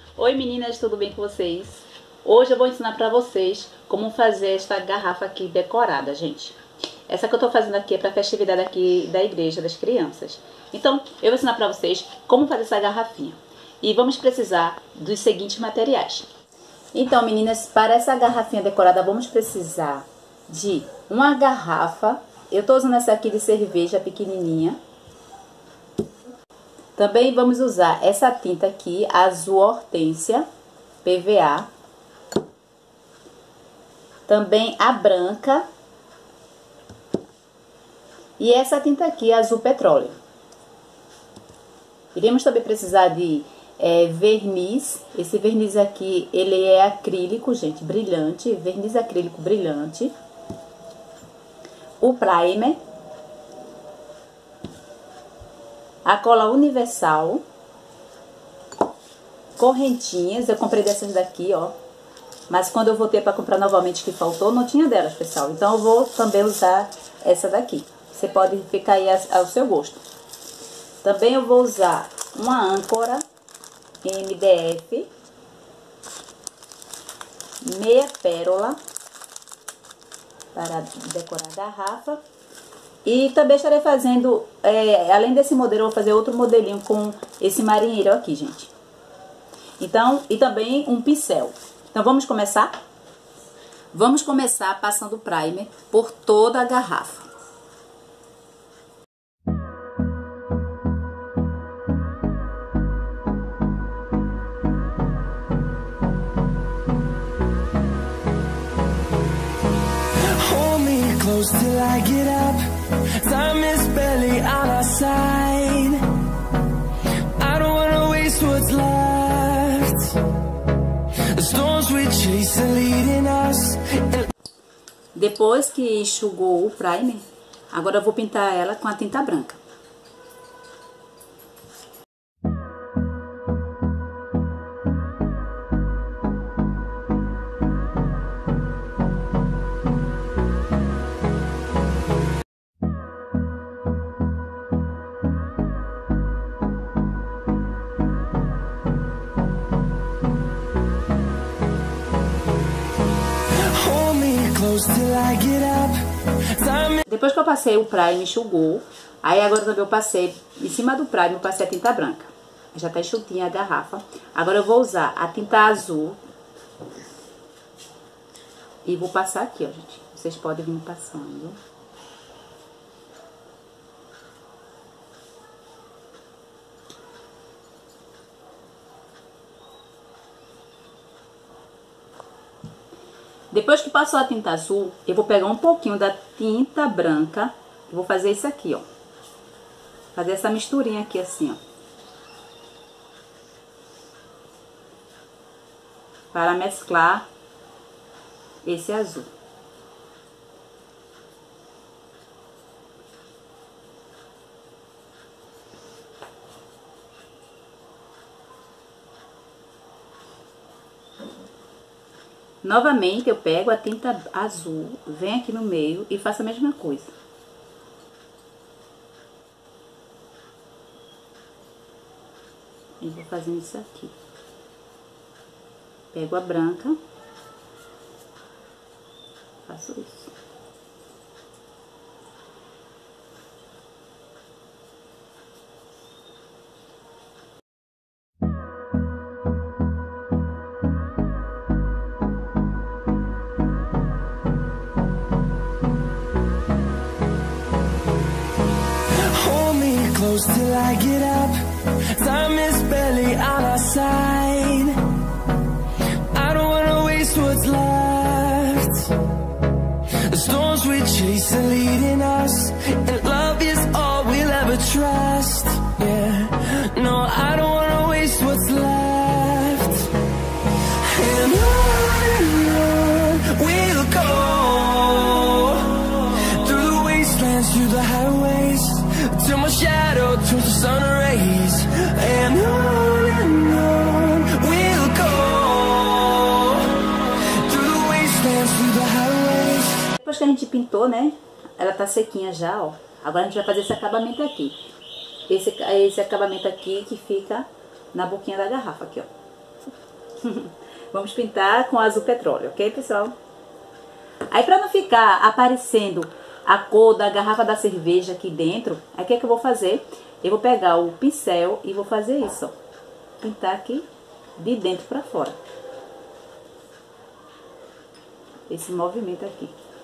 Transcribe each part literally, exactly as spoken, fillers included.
Oi meninas, tudo bem com vocês? Hoje eu vou ensinar pra vocês como fazer esta garrafa aqui decorada, gente. Essa que eu tô fazendo aqui é pra festividade aqui da igreja das crianças. Então, eu vou ensinar pra vocês como fazer essa garrafinha. E vamos precisar dos seguintes materiais. Então, meninas, para essa garrafinha decorada, vamos precisar de uma garrafa. Eu tô usando essa aqui de cerveja pequenininha. Também vamos usar essa tinta aqui, azul hortênsia, P V A. Também a branca. E essa tinta aqui, azul petróleo. Iremos também precisar de é, verniz. Esse verniz aqui, ele é acrílico, gente, brilhante. Verniz acrílico brilhante. O primer. A cola universal, correntinhas, eu comprei dessas daqui, ó, mas quando eu voltei para comprar novamente que faltou, não tinha delas, pessoal, então eu vou também usar essa daqui, você pode ficar aí ao seu gosto. Também eu vou usar uma âncora M D F, meia pérola, para decorar a garrafa. E também estarei fazendo, é, além desse modelo, eu vou fazer outro modelinho com esse marinheiro aqui, gente. Então, e também um pincel. Então, vamos começar? Vamos começar passando o primer por toda a garrafa. Hold me close till I get up. Time is barely on our side. I don't wanna waste what's left. The storms we chase are leading us. Depois que enxugou o primer, agora eu vou pintar ela com a tinta branca. Depois que eu passei o primer, enxugou. Aí agora também eu passei, em cima do primer, eu passei a tinta branca. Já tá enxutinha a garrafa. Agora eu vou usar a tinta azul. E vou passar aqui, ó, gente. Vocês podem vir passando. Depois que passou a tinta azul, eu vou pegar um pouquinho da tinta branca. E vou fazer isso aqui, ó. Fazer essa misturinha aqui assim, ó. Para mesclar esse azul. Novamente, eu pego a tinta azul, venho aqui no meio e faço a mesma coisa. E vou fazendo isso aqui. Pego a branca, faço isso. Close till I get up. Time is barely on our side. I don't wanna waste what's left. The storms we chase are leading us, and love is all we'll ever trust. Yeah, no, I don't wanna waste what's left. And on and on we'll go, through the wastelands, through the highways, till my shadow turns to sun rays. And on and on we'll go, through the wastelands, through the highways. Depois que a gente pintou, né? Ela tá sequinha já, ó. Agora a gente vai fazer esse acabamento aqui. Esse, esse acabamento aqui que fica na boquinha da garrafa, aqui, ó. Vamos pintar com azul petróleo, ok, pessoal? Aí, pra não ficar aparecendo a cor da garrafa da cerveja aqui dentro, aí o que é que eu vou fazer? Eu vou pegar o pincel e vou fazer isso, ó. Pintar aqui de dentro pra fora. Esse movimento aqui.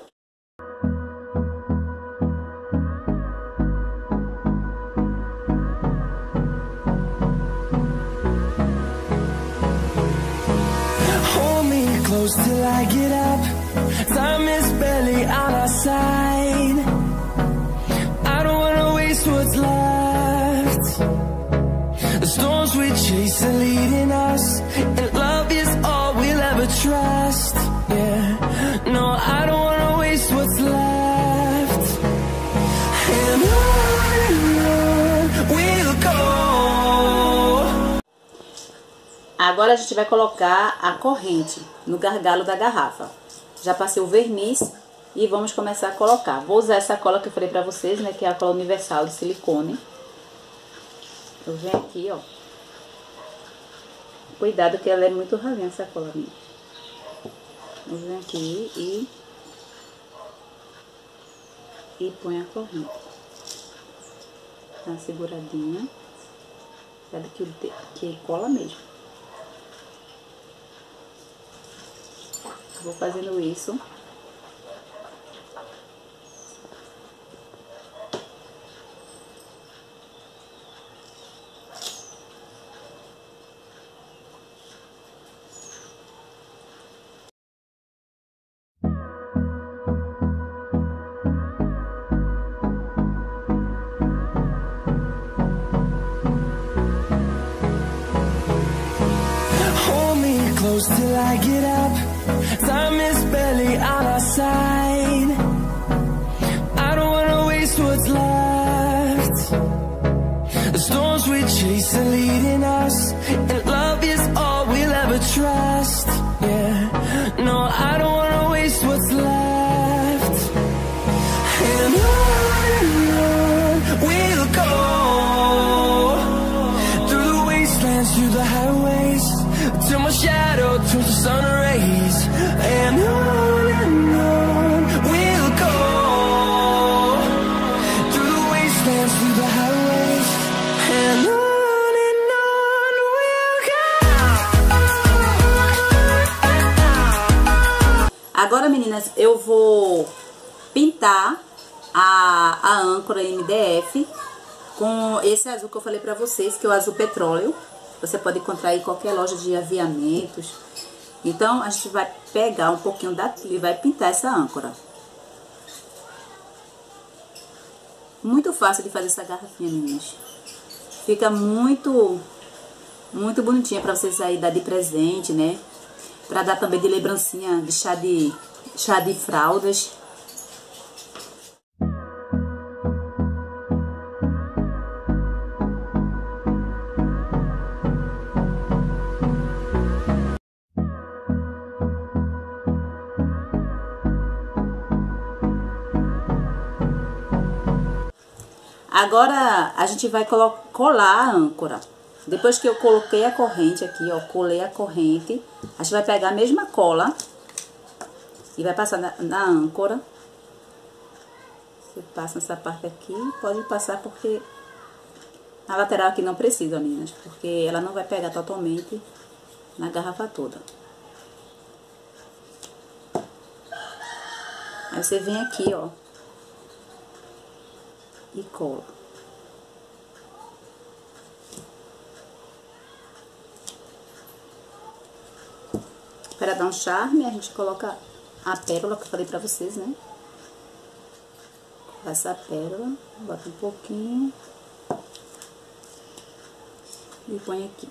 Hold me close till I get up. Time is barely on our side. I don't wanna waste what's left. The storms we chase are leading us, and love is all we'll ever trust. Yeah, no, I don't wanna waste what's left. And on we'll go. Agora a gente vai colocar a corrente no gargalo da garrafa. Já passei o verniz e vamos começar a colocar. Vou usar essa cola que eu falei pra vocês, né, que é a cola universal de silicone. Eu venho aqui, ó. Cuidado que ela é muito ralinha, essa cola minha. Eu venho aqui e... E põe a corrente. Dá uma seguradinha. Sabe que, que cola mesmo. Vou fazendo isso. Close till I get up. Time is barely on our side. I don't wanna waste what's left. The storms we chase are leading us, and love is all we'll ever trust. Yeah, no, I don't wanna waste what's left. And on we'll go, through the wastelands, through the highways, till my shadow turns to sun rays. And on and on we'll go, through the wastelands, through the highways. And on and on we'll go. Agora, meninas, eu vou pintar a, a âncora M D F com esse azul que eu falei pra vocês, que é o azul petróleo. Você pode encontrar em qualquer loja de aviamentos. Então, a gente vai pegar um pouquinho da trilha e vai pintar essa âncora. Muito fácil de fazer essa garrafinha, meninas. Fica muito, muito bonitinha pra vocês aí dar de presente, né? Pra dar também de lembrancinha de chá de, chá de fraldas. Agora a gente vai colar a âncora. Depois que eu coloquei a corrente aqui, ó, colei a corrente, a gente vai pegar a mesma cola e vai passar na, na âncora. Você passa nessa parte aqui, pode passar porque a lateral aqui não precisa, meninas, porque ela não vai pegar totalmente na garrafa toda. Aí você vem aqui, ó, e cola. Para dar um charme, a gente coloca a pérola que eu falei pra vocês, né? Essa pérola, bota um pouquinho e põe aqui.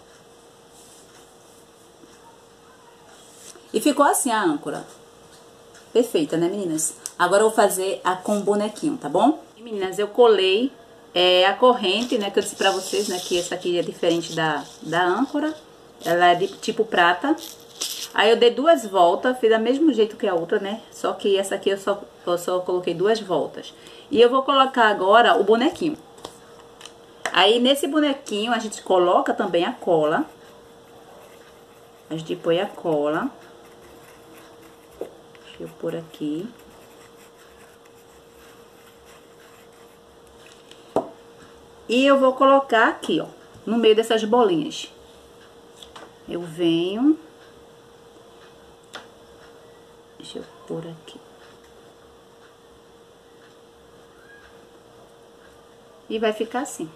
E ficou assim a âncora. Perfeita, né, meninas? Agora eu vou fazer a com o bonequinho, tá bom? E, meninas, eu colei é, a corrente, né, que eu disse pra vocês, né, que essa aqui é diferente da, da âncora. Ela é de tipo prata. Aí eu dei duas voltas, fiz do mesmo jeito que a outra, né? Só que essa aqui eu só, eu só coloquei duas voltas. E eu vou colocar agora o bonequinho. Aí nesse bonequinho a gente coloca também a cola. A gente põe a cola. Deixa eu pôr aqui. E eu vou colocar aqui, ó, no meio dessas bolinhas. Eu venho. Deixa eu pôr aqui. E vai ficar assim.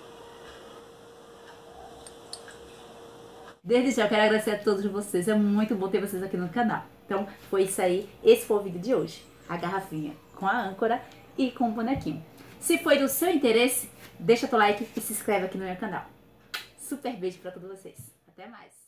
Desde já eu quero agradecer a todos vocês. É muito bom ter vocês aqui no canal. Então, foi isso aí. Esse foi o vídeo de hoje. A garrafinha com a âncora e com o bonequinho. Se foi do seu interesse, deixa teu like e se inscreve aqui no meu canal. Super beijo pra todos vocês. Até mais.